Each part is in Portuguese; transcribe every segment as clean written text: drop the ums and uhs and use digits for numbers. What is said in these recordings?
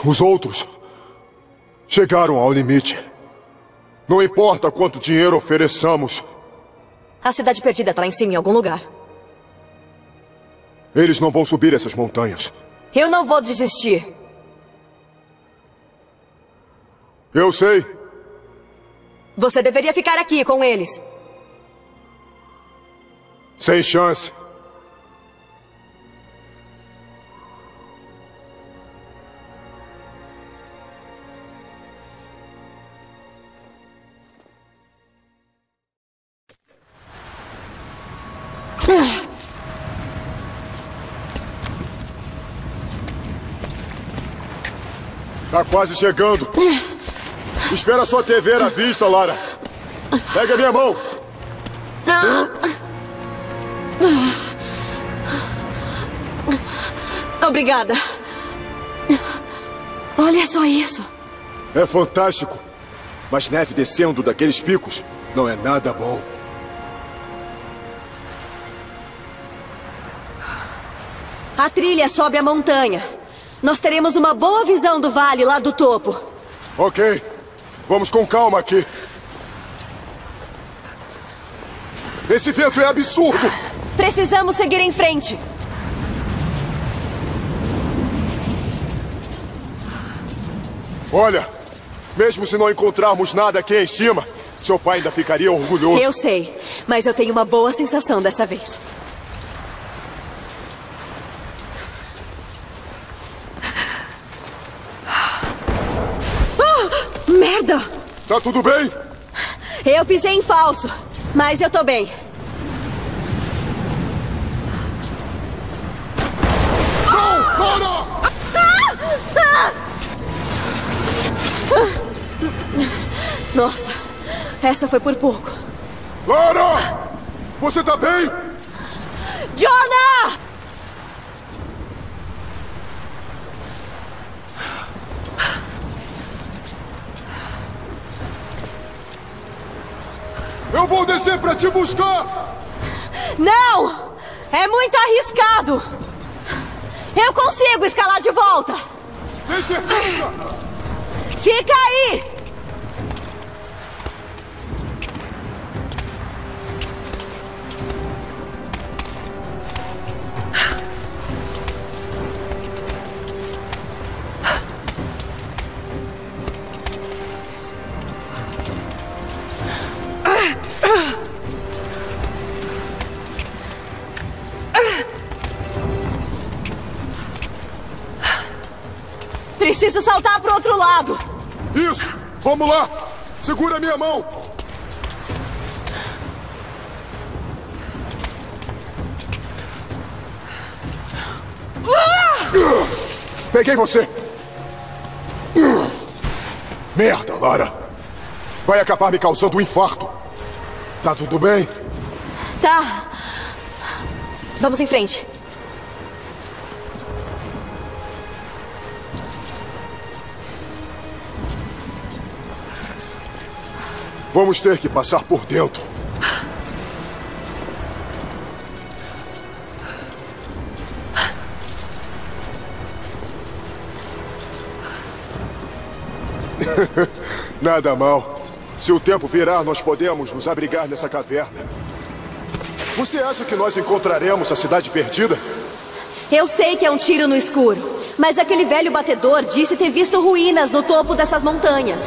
Os outros chegaram ao limite. Não importa quanto dinheiro ofereçamos. A cidade perdida está lá em cima em algum lugar. Eles não vão subir essas montanhas. Eu não vou desistir. Eu sei. Você deveria ficar aqui com eles. Sem chance. Tá quase chegando. Espera só ter ver à vista, Lara. Pega minha mão. Obrigada. Olha só isso. É fantástico. Mas neve descendo daqueles picos não é nada bom. A trilha sobe a montanha. Nós teremos uma boa visão do vale lá do topo. Ok. Vamos com calma aqui. Esse vento é absurdo. Precisamos seguir em frente. Olha, mesmo se não encontrarmos nada aqui em cima, seu pai ainda ficaria orgulhoso. Eu sei, mas eu tenho uma boa sensação dessa vez. Merda! Tá tudo bem? Eu pisei em falso, mas eu tô bem. Não, Lara! Nossa, essa foi por pouco. Lara! Você tá bem? Jonah! Eu vou descer pra te buscar! Não! É muito arriscado! Eu consigo escalar de volta! Tem certeza? Fica aí! Preciso saltar pro outro lado. Isso! Vamos lá! Segura minha mão! Peguei você! Merda, Lara! Vai acabar me causando um infarto. Tá tudo bem? Tá. Vamos em frente. Vamos ter que passar por dentro. Nada mal. Se o tempo virar, nós podemos nos abrigar nessa caverna. Você acha que nós encontraremos a cidade perdida? Eu sei que é um tiro no escuro, mas aquele velho batedor disse ter visto ruínas no topo dessas montanhas.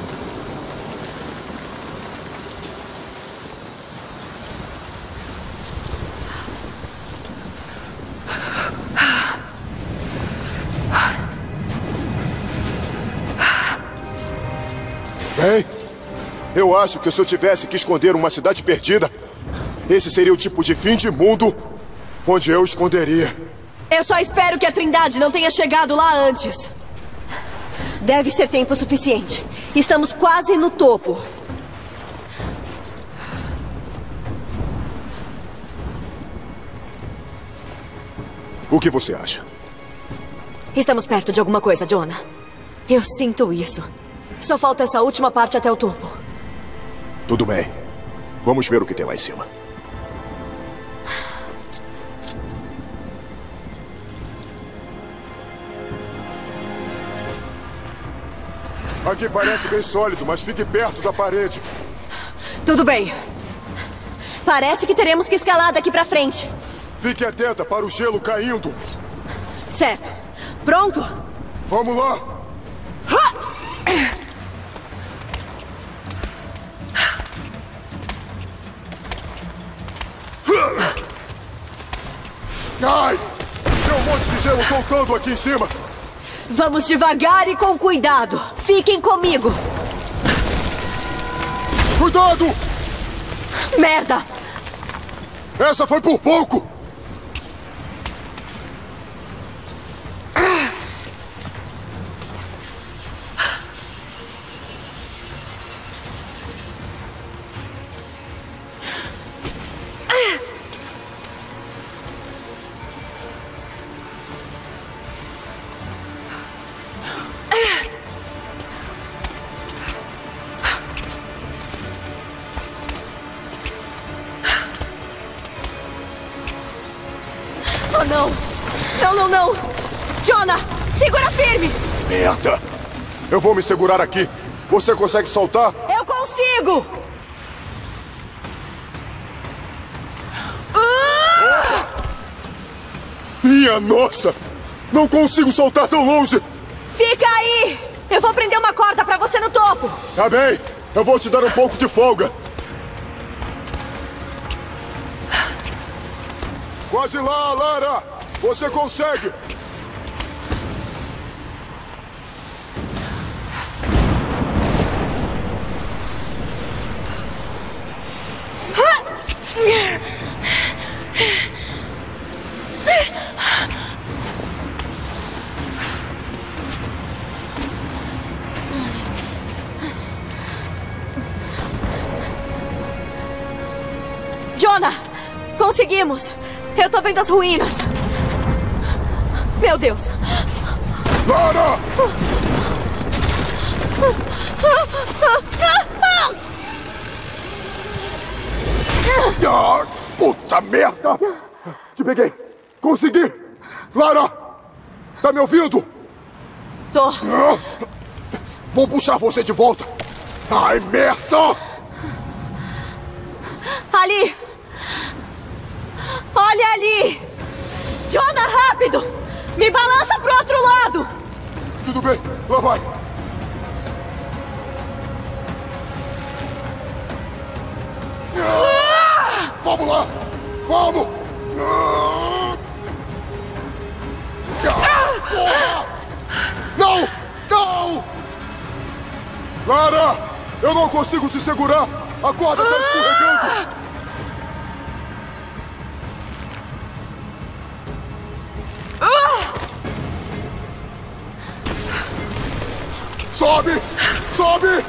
Bem, eu acho que se eu tivesse que esconder uma cidade perdida, esse seria o tipo de fim de mundo onde eu esconderia. Eu só espero que a Trindade não tenha chegado lá antes. Deve ser tempo suficiente. Estamos quase no topo. O que você acha? Estamos perto de alguma coisa, Jonah. Eu sinto isso. Só falta essa última parte até o topo. Tudo bem. Vamos ver o que tem lá em cima. Aqui parece bem sólido, mas fique perto da parede. Tudo bem. Parece que teremos que escalar daqui pra frente. Fique atenta para o gelo caindo. Certo. Pronto? Vamos lá. Ai! Tem um monte de gelo soltando aqui em cima. Vamos devagar e com cuidado. Fiquem comigo. Cuidado! Merda! Essa foi por pouco! Oh, não! Não, não, não! Jonah, segura firme! Merda! Eu vou me segurar aqui. Você consegue soltar? Eu consigo! Minha nossa! Não consigo soltar tão longe! Fica aí! Eu vou prender uma corda pra você no topo! Tá bem, eu vou te dar um pouco de folga. Quase lá, Lara! Você consegue! Jonah! Conseguimos! Eu tô vendo as ruínas! Meu Deus! Lara! Ah, puta merda! Te peguei! Consegui! Lara! Tá me ouvindo? Tô. Vou puxar você de volta! Ai, merda! Ali! Olha ali! Jonah, rápido! Me balança pro outro lado! Tudo bem, lá vai! Vamos lá! Vamos! Não! Não! Lara! Eu não consigo te segurar! A corda tá escorregando! Sobe! Sobe!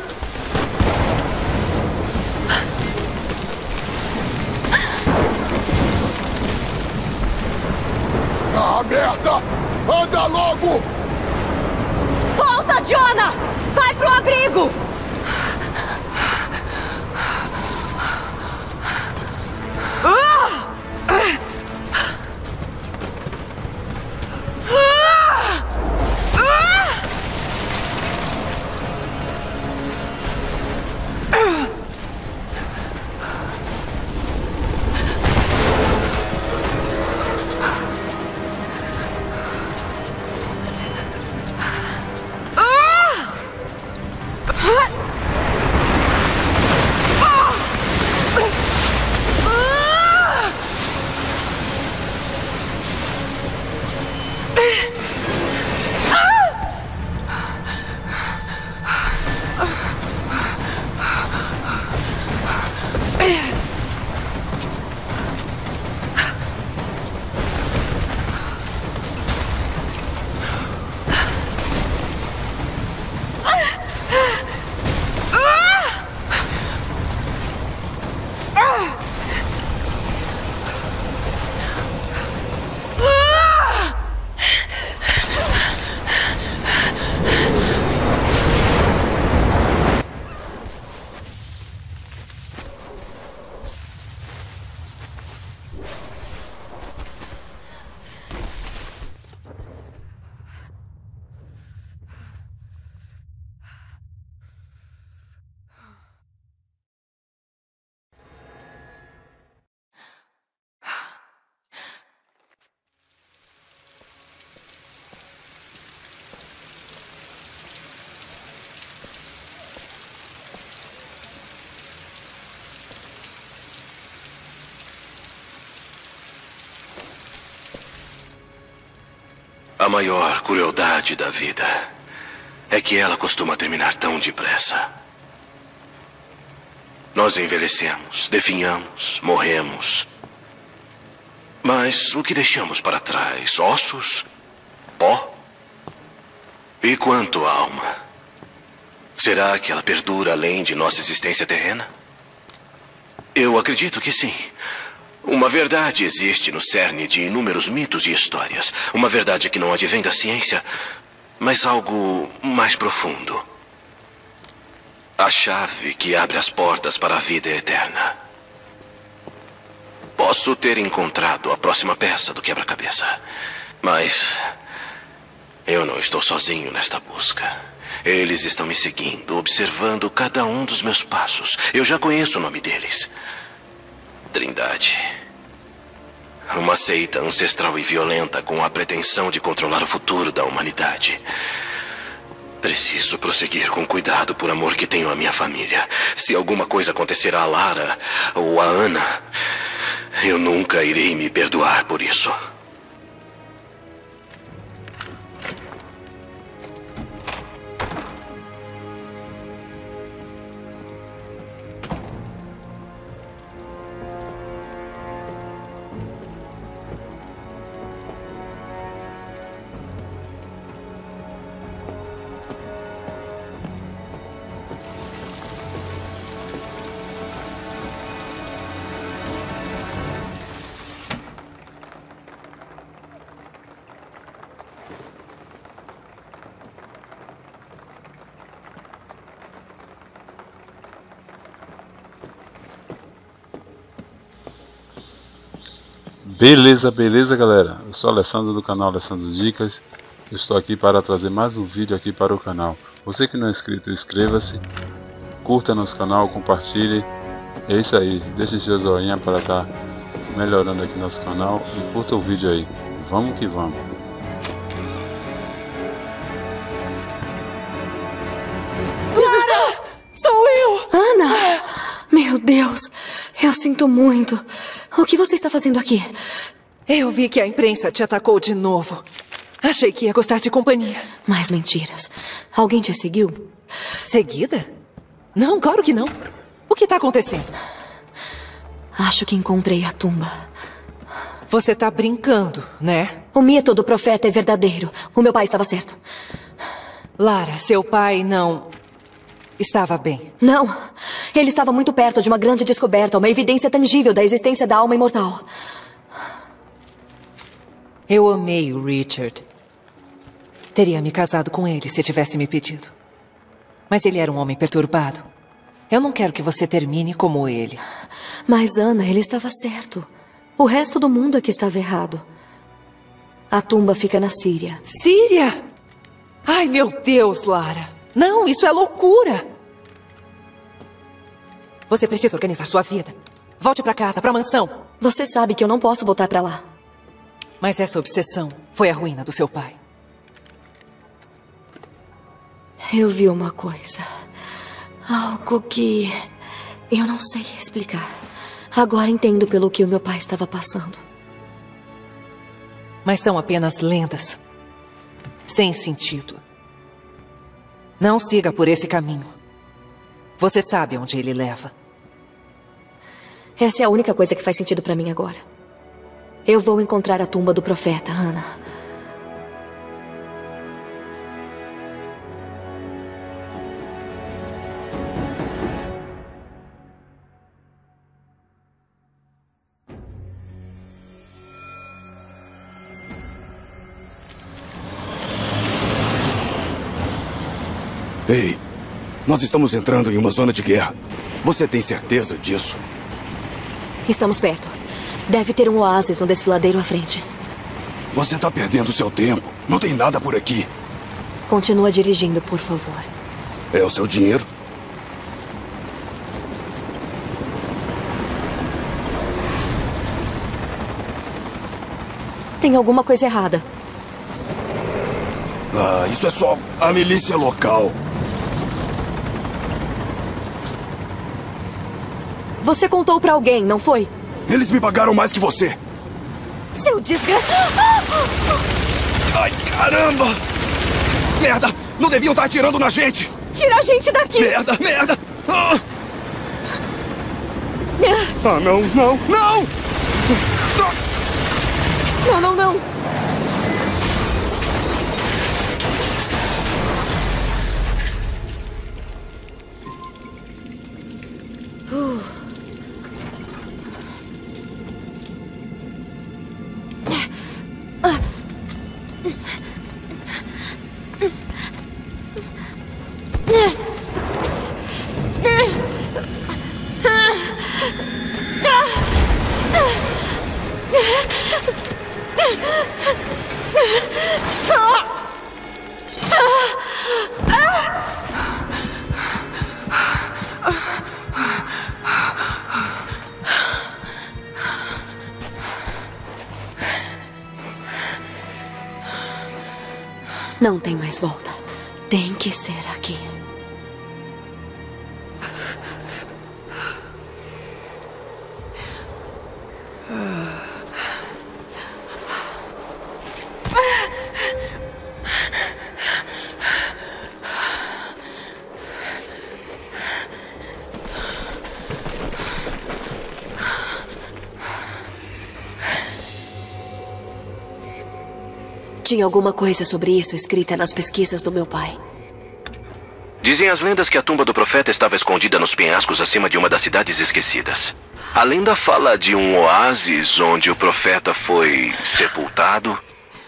Ah, merda! Anda logo! Volta, Jonah! Vai pro abrigo! maior crueldade da vida é que ela costuma terminar tão depressa. Nós envelhecemos, definhamos, morremos. Mas o que deixamos para trás? Ossos? Pó? E quanto à alma? Será que ela perdura além de nossa existência terrena? Eu acredito que sim. Uma verdade existe no cerne de inúmeros mitos e histórias. Uma verdade que não advém da ciência, mas algo mais profundo. A chave que abre as portas para a vida eterna. Posso ter encontrado a próxima peça do quebra-cabeça, mas eu não estou sozinho nesta busca. Eles estão me seguindo, observando cada um dos meus passos. Eu já conheço o nome deles. Trindade. Uma seita ancestral e violenta com a pretensão de controlar o futuro da humanidade. Preciso prosseguir com cuidado por amor que tenho à minha família. Se alguma coisa acontecer a Lara ou a Ana, eu nunca irei me perdoar por isso. Beleza galera, eu sou Alessandro do canal Alessandro Dicas. Eu estou aqui para trazer mais um vídeo aqui para o canal. Você que não é inscrito, inscreva-se, curta nosso canal, compartilhe. É isso aí, deixe seu joinha para estar melhorando aqui nosso canal e curta o vídeo aí. Vamos que vamos. Lara! Sou eu! Ana! Meu Deus, eu sinto muito. O que você está fazendo aqui? Eu vi que a imprensa te atacou de novo. Achei que ia gostar de companhia. Mais mentiras. Alguém te seguiu? Seguida? Não, claro que não. O que está acontecendo? Acho que encontrei a tumba. Você está brincando, né? O mito do profeta é verdadeiro. O meu pai estava certo. Lara, seu pai não estava bem. Não. Ele estava muito perto de uma grande descoberta, uma evidência tangível da existência da alma imortal. Eu amei o Richard. Teria me casado com ele se tivesse me pedido. Mas ele era um homem perturbado. Eu não quero que você termine como ele. Mas, Ana, ele estava certo. O resto do mundo é que estava errado. A tumba fica na Síria. Síria? Ai, meu Deus, Lara. Não, isso é loucura. Você precisa organizar sua vida. Volte pra casa, pra mansão. Você sabe que eu não posso voltar pra lá. Mas essa obsessão foi a ruína do seu pai. Eu vi uma coisa. Algo que eu não sei explicar. Agora entendo pelo que o meu pai estava passando. Mas são apenas lendas. Sem sentido. Não siga por esse caminho. Você sabe onde ele leva. Essa é a única coisa que faz sentido pra mim agora. Eu vou encontrar a tumba do profeta, Ana. Ei, nós estamos entrando em uma zona de guerra. Você tem certeza disso? Estamos perto. Deve ter um oásis no desfiladeiro à frente. Você está perdendo seu tempo. Não tem nada por aqui. Continua dirigindo, por favor. É o seu dinheiro? Tem alguma coisa errada. Ah, isso é só a milícia local. Você contou pra alguém, não foi? Eles me pagaram mais que você. Seu desgraçado! Ai, caramba! Merda! Não deviam estar atirando na gente! Tira a gente daqui! Merda, merda! Ah, não, não, não! Não, não, não! Não tem mais volta. Tem que ser aqui. Tinha alguma coisa sobre isso escrita nas pesquisas do meu pai. Dizem as lendas que a tumba do profeta estava escondida nos penhascos acima de uma das cidades esquecidas. A lenda fala de um oásis onde o profeta foi sepultado.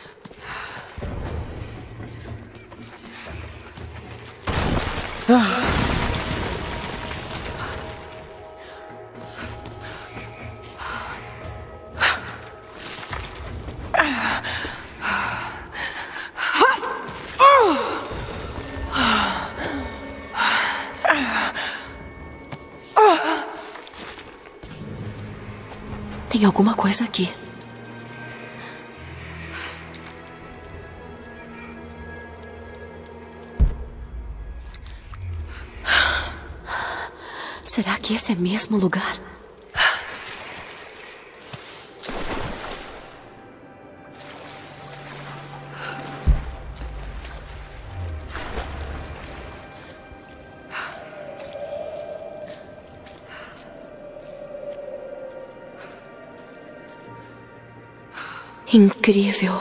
Tem alguma coisa aqui. Será que esse é mesmo lugar? Incrível.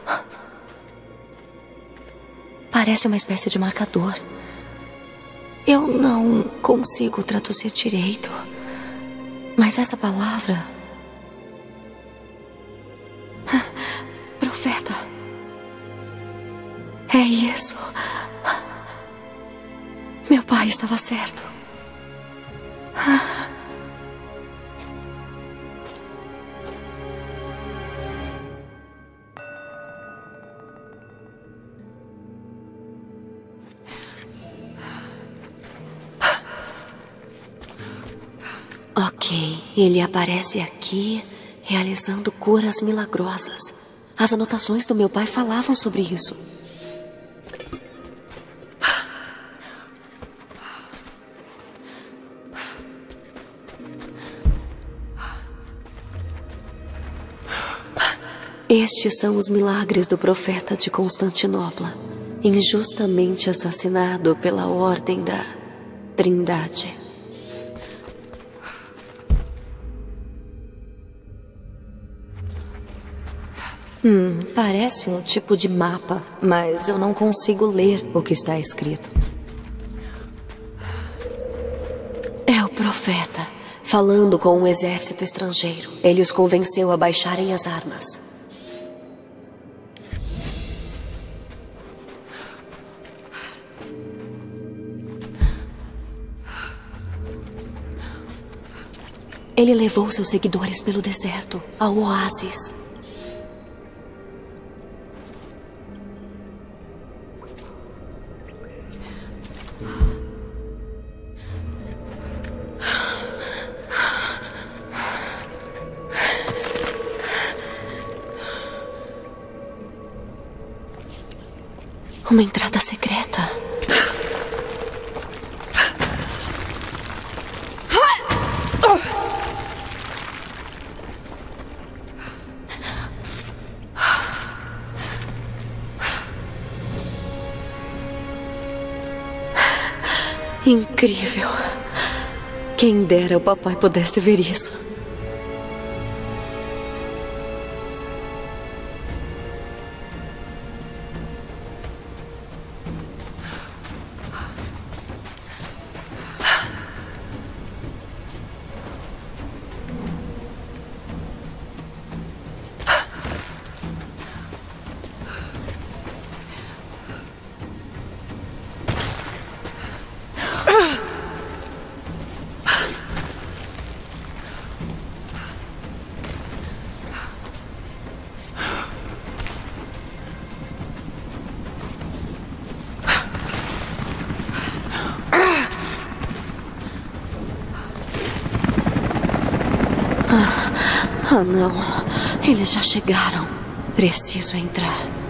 Parece uma espécie de marcador. Eu não consigo traduzir direito. Mas essa palavra... Profeta. É isso. Meu pai estava certo. Ok, ele aparece aqui, realizando curas milagrosas. As anotações do meu pai falavam sobre isso. Estes são os milagres do profeta de Constantinopla, injustamente assassinado pela Ordem da Trindade. Parece um tipo de mapa, mas eu não consigo ler o que está escrito. É o profeta, falando com um exército estrangeiro. Ele os convenceu a baixarem as armas. Ele levou seus seguidores pelo deserto, ao oásis. Uma entrada secreta. Incrível. Quem dera o papai pudesse ver isso. Ah, não. Eles já chegaram. Preciso entrar.